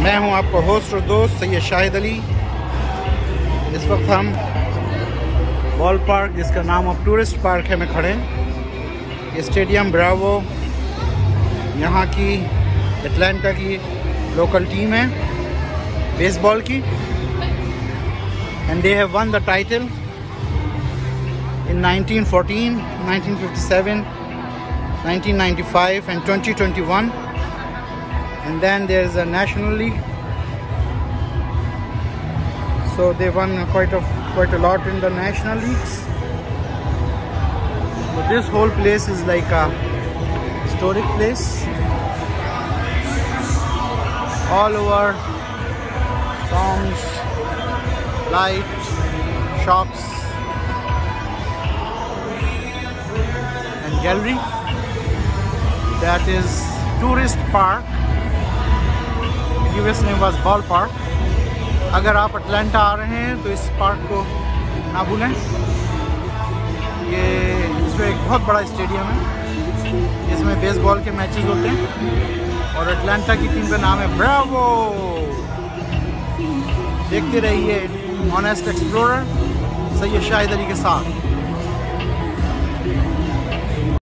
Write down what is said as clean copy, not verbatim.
मैं हूं आपका होस्ट और दोस्त सैयद शाहिद अली। इस वक्त हम बॉल पार्क, जिसका नाम अब टूरिस्ट पार्क है, में खड़े हैं। ये स्टेडियम ब्रावो यहाँ की एटलांटा की लोकल टीम है बेसबॉल की, and they have won the title in 1914, 1957, 1995 and 2021, and then there's a national league, so they won quite a lot in the national leagues. So this whole place is like a historic place. All over songs, light, shops and gallery. That is Truist Park. Previous name was Ball Park. अगर आप Atlanta आ रहे हैं तो इस park को ना भूलें। ये इसमें एक बहुत बड़ा स्टेडियम है जिसमें बेसबॉल के मैचेस होते हैं, और अटलांटा की टीम का नाम है ब्रावो। देखते रहिए ऑनेस्ट एक्सप्लोरर सैयद शाहिद अली के साथ।